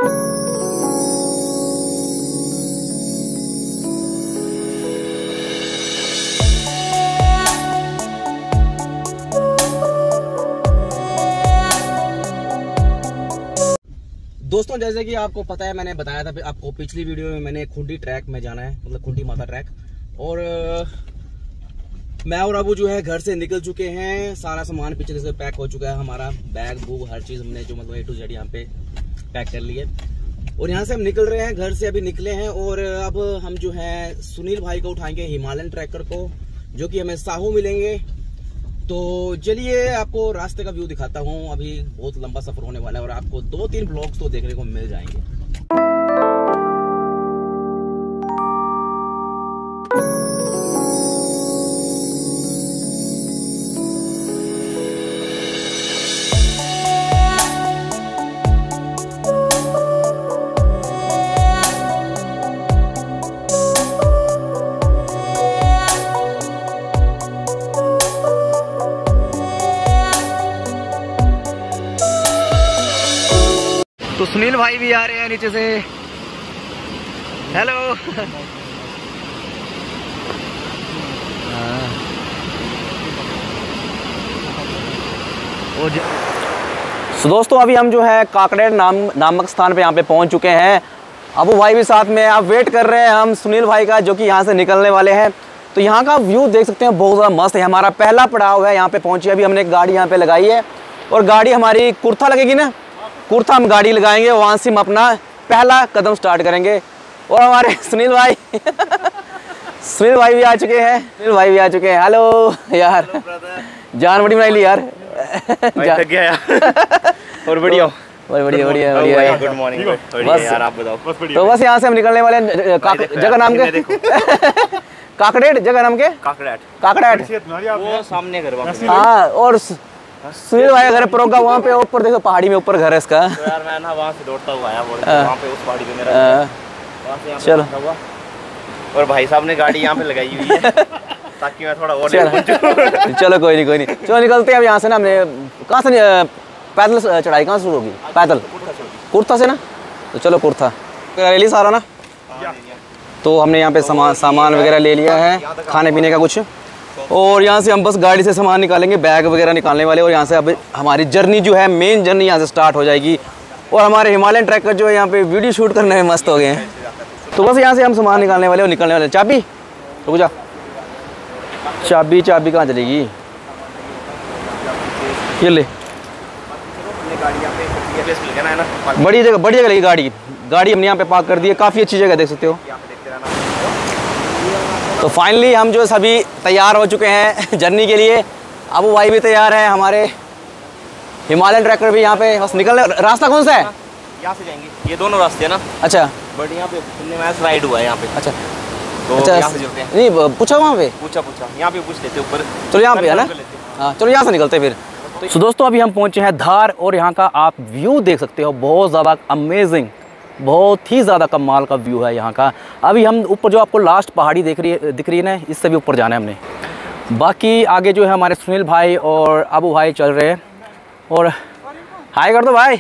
दोस्तों जैसे कि आपको पता है, मैंने बताया था आपको पिछली वीडियो में, मैंने खुंडी ट्रैक में जाना है, मतलब खुंडी माता ट्रैक। और मैं और अबू जो है घर से निकल चुके हैं। सारा सामान पिछले से पैक हो चुका है, हमारा बैग बूग हर चीज़ हमने जो मतलब A to Z यहाँ पे पैक कर ली है। और यहाँ से हम निकल रहे हैं, घर से अभी निकले हैं। और अब हम जो है सुनील भाई को उठाएंगे, हिमालयन ट्रैकर को, जो कि हमें साहू मिलेंगे। तो चलिए आपको रास्ते का व्यू दिखाता हूँ। अभी बहुत लंबा सफर होने वाला है और आपको 2-3 ब्लॉग्स तो देखने को मिल जाएंगे। तो सुनील भाई भी आ रहे हैं नीचे से। हेलो। तो दोस्तों अभी हम जो है काकड़ेड़ नामक स्थान पे यहाँ पे पहुँच चुके हैं। अबू भाई भी साथ में, आप वेट कर रहे हैं हम सुनील भाई का, जो कि यहाँ से निकलने वाले हैं। तो यहाँ का व्यू देख सकते हैं, बहुत ज़्यादा मस्त है। हमारा पहला पड़ाव है, यहाँ पे पहुँचे। अभी हमने एक गाड़ी यहाँ पे लगाई है और गाड़ी हमारी कुर्था लगेगी ना, कुर्था हम गाड़ी लगाएंगे, वहाँ से हम अपना पहला कदम स्टार्ट करेंगे। और हमारे सुनील भाई सुनील भाई भी आ चुके हैं। सुनील भाई भी आ चुके हैं। हेलो यार, जान बड़ी बनाई ली यार। थक गया यार। और बढ़िया बढ़िया बढ़िया बढ़िया। Good morning. बस यार आप बताओ। तो बस यहाँ से हम निकलने वाले हैं। जगह नाम के काकड़ेड़, जगह नाम के काकड़ेड़, वो सामने घर वापस। हाँ, और सुनील भाई घर प्रोग्राम वहाँ पे ऊपर, देखो पहाड़ी में ऊपर घर है इसका। तो यार मैं ना वहाँ से दौड़ता हुआ आया, वहाँ पे उस पहाड़ी पे मेरा वहाँ से यहाँ पे चलो। हुआ। और भाई साहब ने गाड़ी यहाँ पे लगाई हुई है ताकि मैं थोड़ा और चलो कोई नहीं चलो निकलते हैं अब यहाँ से ना। हमने कहाँ से पैदल चढ़ाई कहाँ से शुरू होगी? पैदल कुर्था से ना। तो चलो कुर्था ले ली सारा ना। तो हमने यहाँ पे सामान वगैरह ले लिया है, खाने पीने का कुछ। और यहाँ से हम बस गाड़ी से सामान निकालेंगे, बैग वगैरह निकालने वाले। और यहाँ से अब हमारी जर्नी जो है, मेन जर्नी यहाँ से स्टार्ट हो जाएगी। और हमारे हिमालयन ट्रैकर जो है यहाँ पे वीडियो शूट करने में मस्त हो गए हैं। तो बस यहाँ से हम सामान निकालने वाले और निकलने वाले। चाबी रुक जा, चाबी कहाँ चलेगी? ये ले, बड़ी जगह लगी गाड़ी हमने यहाँ पे पार्क कर दी है। काफ़ी अच्छी जगह, देख सकते हो। तो फाइनली हम जो सभी तैयार हो चुके हैं जर्नी के लिए। अबू भाई भी तैयार है, हमारे हिमालयन ट्रैकर भी यहाँ पे। बस निकलने। रास्ता कौन सा है? यहाँ से जाएंगे, ये दोनों रास्ते हैं ना। अच्छा, बट यहाँ पे सुनने में राइड हुआ है यहाँ पे। अच्छा तो यहाँ से चलते हैं। नहीं पूछा वहाँ पे, पूछा यहाँ पे पूछ लेते ऊपर। चलो यहाँ पे है ना। हाँ चलो यहाँ से निकलते फिर। तो दोस्तों अभी हम पहुँचे हैं धार, और यहाँ का आप व्यू देख सकते हो, बहुत ज़्यादा अमेजिंग, बहुत ही ज़्यादा कमाल का व्यू है यहाँ का। अभी हम ऊपर जो आपको लास्ट पहाड़ी दिख रही है ना, इससे भी ऊपर जाना है हमने। बाकी आगे जो है हमारे सुनील भाई और अबू भाई चल रहे हैं। और हाय कर दो भाई।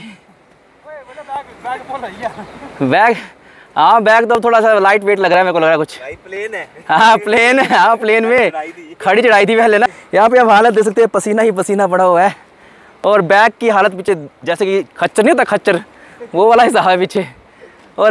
बैग, हाँ बैग तो थोड़ा सा लाइट वेट लग रहा है, मेरे को लग रहा है कुछ। प्लेन है। हाँ प्लेन है, हाँ प्लेन में खड़ी चढ़ाई थी पहले ना। यहाँ पे आप हालत देख सकते हैं, पसीना ही पसीना पड़ा हुआ है। और बैग की हालत पीछे जैसे कि खच्चर नहीं होता, खच्चर, वो वाला हिस्सा है पीछे। और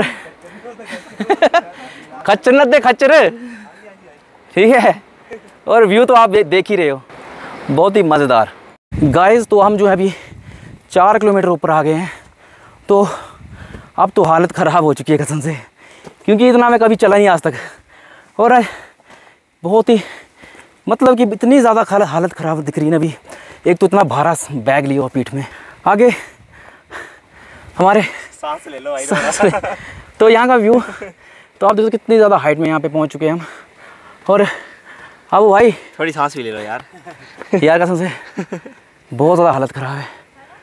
खच्चर न दे, खच्चर, ठीक है। और व्यू तो आप देख ही रहे हो, बहुत ही मज़ेदार। गाइस तो हम जो है अभी 4 किलोमीटर ऊपर आ गए हैं। तो अब तो हालत ख़राब हो चुकी है कसम से, क्योंकि इतना मैं कभी चला नहीं आज तक। और बहुत ही मतलब कि इतनी ज़्यादा हालत ख़राब दिख रही है ना अभी। एक तो इतना भारा बैग लिया पीठ में, आगे हमारे सांस ले लो भाई। तो यहाँ का व्यू तो आप देखो कितनी ज़्यादा हाइट में यहाँ पे पहुँच चुके हैं हम। और अब भाई थोड़ी सांस भी ले लो यार। यार कसम से बहुत ज़्यादा हालत ख़राब है।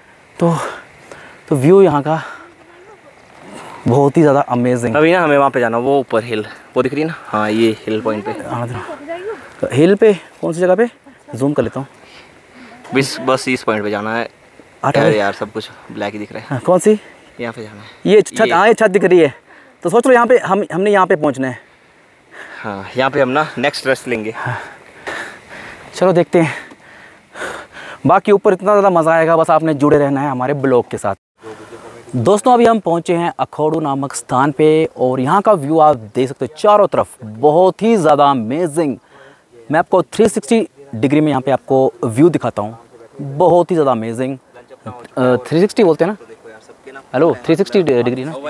तो व्यू यहाँ का बहुत ही ज़्यादा अमेजिंग। अभी ना हमें वहाँ पे जाना, वो ऊपर हिल, वो दिख रही है ना। हाँ ये हिल पॉइंट पे। हाँ हिल पे कौन सी जगह पे? जूम कर लेता हूँ। बस इस पॉइंट पे जाना है। यार सब कुछ ब्लैक ही दिख रहा है। कौन सी? यहाँ पे जाना है। ये छत, हाँ ये छत दिख रही है। तो सोच लो यहाँ पे हमने यहाँ पे पहुँचना है। हाँ, यहाँ पे हम ना नेक्स्ट रेस्ट लेंगे। हाँ। चलो देखते हैं, बाकी ऊपर इतना ज़्यादा मज़ा आएगा, बस आपने जुड़े रहना है हमारे ब्लॉग के साथ। दोस्तों अभी हम पहुँचे हैं अखौडू नामक स्थान पे और यहाँ का व्यू आप देख सकते हो चारों तरफ, बहुत ही ज़्यादा अमेजिंग। मैं आपको 360 डिग्री में यहाँ पे आपको व्यू दिखाता हूँ, बहुत ही ज़्यादा अमेजिंग। 360 बोलते हैं ना, हेलो 360 डिग्री ना।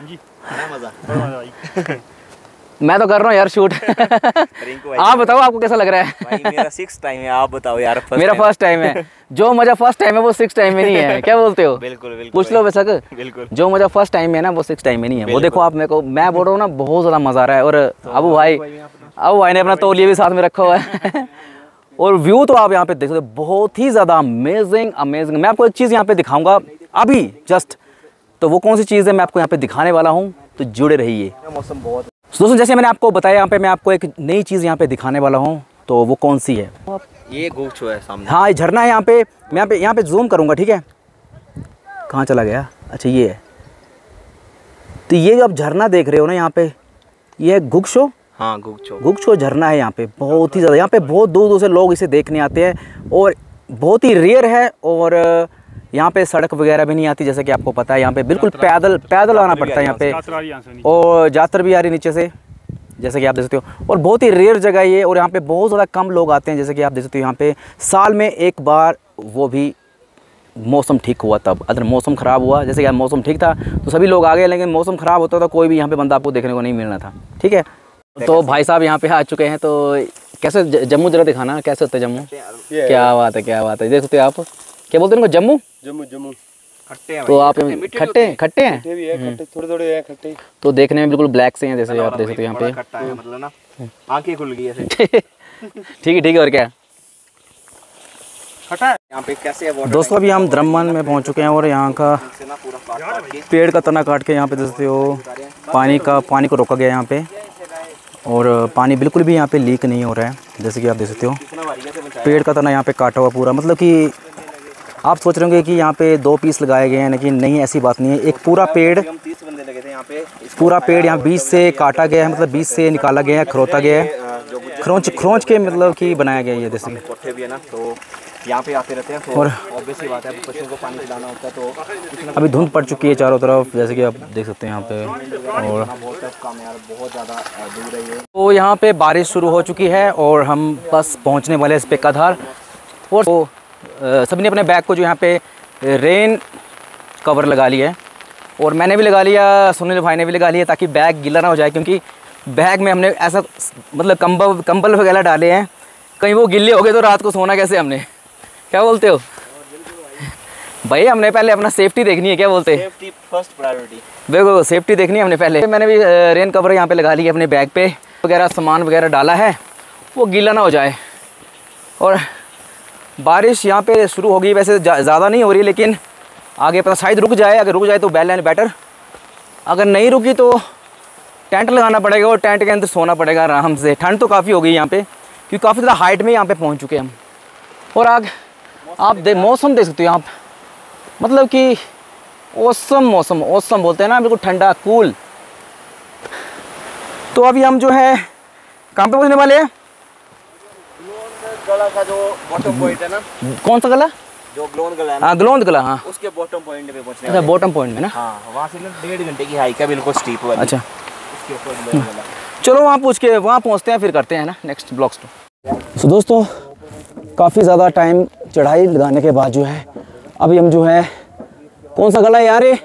मैं तो कर रहा हूँ यार शूट। आप बताओ आपको कैसा लग रहा है? भाई मेरा 6th टाइम है, आप बताओ यार। मेरा फर्स्ट टाइम है। जो मजा फर्स्ट टाइम है वो 6 टाइम में नहीं है, क्या बोलते हो? बिल्कुल बिल्कुल, पूछ लो बेशक। बिल्कुल, जो जो मजा फर्स्ट टाइम में है ना वो 6 टाइम में नहीं है। वो देखो आप, मेरे को मैं बोल रहा हूँ ना, बहुत ज़्यादा मज़ा आ रहा है। और अबू भाई ने अपना तौलिया भी साथ में रखा हुआ है। और व्यू तो आप यहाँ पे देख सकते हो, बहुत ही ज़्यादा अमेजिंग अमेजिंग। मैं आपको एक चीज़ यहाँ पे दिखाऊंगा अभी जस्ट, तो वो कौन सी चीज़ है मैं आपको यहाँ पे दिखाने वाला हूँ, तो जुड़े रहिए। मौसम बहुत दोस्तों जैसे मैंने आपको बताया, यहाँ पे मैं आपको एक नई चीज़ यहाँ पे दिखाने वाला हूँ, तो वो कौन सी है? ये गुच्छो है सामने। हाँ ये झरना है यहाँ पे। मैं यहाँ पे जूम करूँगा, ठीक है? कहाँ चला गया? अच्छा ये है। तो ये जो आप झरना देख रहे हो ना यहाँ पे, ये है गुच्छो। हाँ गुच्छो, गुच्छो झरना है यहाँ पे, बहुत ही ज़्यादा। यहाँ पे बहुत दूर दूर से लोग इसे देखने आते हैं और बहुत ही रेयर है। और यहाँ पे सड़क वगैरह भी नहीं आती, जैसे कि आपको पता है। यहाँ पे बिल्कुल पैदल आना पड़ता है यहाँ पे, और जातर भी आ रही नीचे से, जैसे कि आप देख सकते हो। और बहुत ही रेयर जगह है ये, और यहाँ पे बहुत ज़्यादा कम लोग आते हैं, जैसे कि आप देख सकते हो। यहाँ पे साल में एक बार, वो भी मौसम ठीक हुआ तब। अगर मौसम ख़राब हुआ, जैसे कि मौसम ठीक था तो सभी लोग आ गए, लेकिन मौसम ख़राब होता तो कोई भी यहाँ पे बंदा आपको देखने को नहीं मिलना था, ठीक है? तो भाई साहब यहाँ पे आ चुके हैं। तो कैसे जम्मू जरा दिखाना, कैसे होता है जम्मू? क्या बात है, क्या बात है। देख सकते हो आप, क्या बोलते हैं जम्मू? जम्मू खट्टे हैं। तो आप खट्टे हैं, थोड़े हैं खट्टे। तो देखने में बिल्कुल ब्लैक से हैं, जैसे आप देख सकते हो यहाँ पे। खट्टा है मतलब ना, आंखें खुल गई ऐसे। ठीक है, और क्या खट्टा है यहाँ पे। कैसे है दोस्तों, अभी हम द्रमन में पहुँच चुके हैं और यहाँ का पेड़ का तना काट के यहाँ पे देख सकते हो पानी को रोका गया यहाँ पे। और पानी बिल्कुल भी यहाँ पे लीक नहीं हो रहा है, जैसे कि आप देख सकते हो। पेड़ का तना यहाँ पे काटा हुआ पूरा, मतलब कि आप सोच रहे होंगे कि यहाँ पे 2 पीस लगाए गए हैं, लेकिन नहीं, ऐसी बात नहीं है। एक पूरा पेड़, पूरा पेड़ यहाँ बीच से काटा गया है, मतलब बीच से निकाला गया है, खरोता गया है, खरोंच के मतलब कि बनाया गया है ये, जैसे कोठे भी है ना, तो यहाँ पे आते रहते हैं। तो और ऑब्वियसली बात है, पशुओं को पानी पिलाना होता है। तो अभी धुंध पड़ चुकी है चारों तरफ, जैसे कि आप देख सकते हैं यहाँ पे। और बहुत टफ काम है यार, बहुत ज़्यादा दूर है ये। तो यहाँ पे बारिश शुरू हो चुकी है और हम बस पहुँचने वाले इस पे कधार। और तो सभी ने अपने बैग को जो यहाँ पे रेन कवर लगा लिया है, और मैंने भी लगा लिया, सुनील भाई ने भी लगा लिया, ताकि बैग गीला ना हो जाए। क्योंकि बैग में हमने ऐसा मतलब कंबल वगैरह डाले हैं, कहीं वो गिल्ले हो गए तो रात को सोना कैसे हमने, क्या बोलते हो भाई? हमने पहले अपना सेफ्टी देखनी है, क्या बोलते हैं? Safety first priority. देखो सेफ्टी देखनी है हमने पहले। मैंने भी रेन कवर यहाँ पे लगा लिया अपने बैग पे, वगैरह सामान वगैरह डाला है, वो गीला ना हो जाए। और बारिश यहाँ पे शुरू हो गई, वैसे ज़्यादा नहीं हो रही, लेकिन आगे पता शायद रुक जाए। अगर रुक जाए तो बेटर, अगर नहीं रुकी तो टेंट लगाना पड़ेगा और टेंट के अंदर सोना पड़ेगा आराम से। ठंड तो काफ़ी हो गई यहाँ पे, क्योंकि काफ़ी ज़्यादा हाइट में यहाँ पे पहुँच चुके हैं हम। और आग आप मौसम देख सकते हो आप, मतलब कि औसम मौसम बोलते हैं ना, बिल्कुल ठंडा कूल। तो अभी हम जो है कहाँ पे पहुँचने वाले हैं? गला का जो बॉटम पॉइंट है ना, कौन सा गला? जो ग्लोन गला है ना, हाँ ग्लोंद गला, हाँ उसके बॉटम पॉइंट पे पहुंचने अच्छा, बॉटम पॉइंट में ना। हाँ, वहाँ से ना 1.5 घंटे की हाइक है, बिल्कुल स्टीप वाली। अच्छा उसके ऊपर ग्लोन गला। चलो वहाँ पहुँचते हैं, फिर करते हैं ना नेक्स्ट ब्लॉग्स। तो दोस्तों काफ़ी ज़्यादा टाइम चढ़ाई लगाने के बाद जो है अभी हम जो है, कौन सा गला है यार ये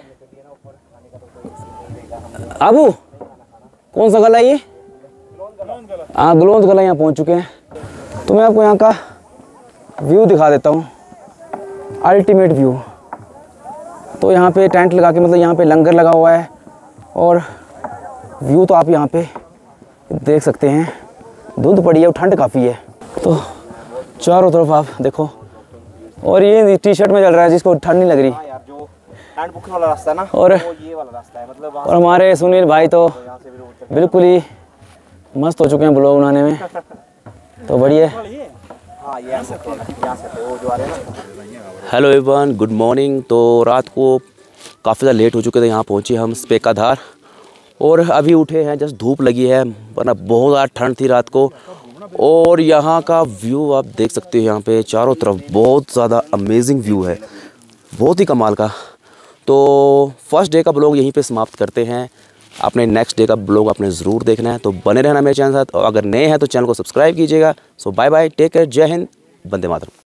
आबू, कौन सा गला है ये? हाँ ग्लोंद गला यहाँ पहुँच चुके हैं। तो मैं आपको यहाँ का व्यू दिखा देता हूँ, अल्टीमेट व्यू। तो यहाँ पे टेंट लगा के, मतलब यहाँ पे लंगर लगा हुआ है, और व्यू तो आप यहाँ पे देख सकते हैं। धुंध पड़ी है और ठंड काफ़ी है, तो चारों तरफ आप देखो। और ये टी-शर्ट में चल रहा है जिसको ठंड नहीं लग रही। यार जो हैंड बुक वाला रास्ता है ना, और ये वाला रास्ता है, मतलब और हमारे सुनील भाई तो बिल्कुल ही मस्त हो चुके हैं ब्लॉग बनाने में, तो बढ़िया। हाँ ये यहाँ से तो जो आ रहे हैं ना। Hello everyone, good morning. तो रात को काफ़ी ज़्यादा लेट हो चुके थे, यहाँ पहुँचे हम स्पेकाधार और अभी उठे हैं, जस्ट धूप लगी है वरना बहुत ज़्यादा ठंड थी रात को। और यहाँ का व्यू आप देख सकते हो, यहाँ पे चारों तरफ बहुत ज़्यादा अमेजिंग व्यू है, बहुत ही कमाल का। तो फर्स्ट डे का ब्लॉग यहीं पे समाप्त करते हैं। अपने नेक्स्ट डे का ब्लॉग आपने ज़रूर देखना है, तो बने रहना मेरे चैनल साथ, और अगर नए हैं तो चैनल को सब्सक्राइब कीजिएगा। So bye bye, take care, जय हिंद, वंदे मातरम।